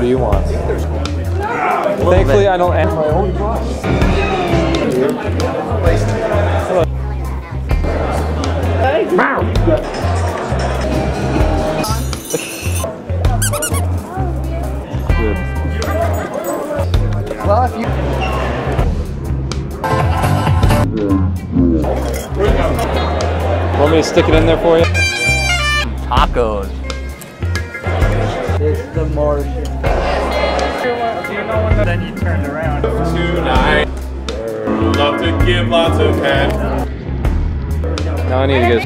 you want. Thankfully, I don't have my own brush. Good. Well, if you... Want me to stick it in there for you? Tacos. It's the Martian. Then you turned around. Tonight, love to give lots of head. Now I need to get.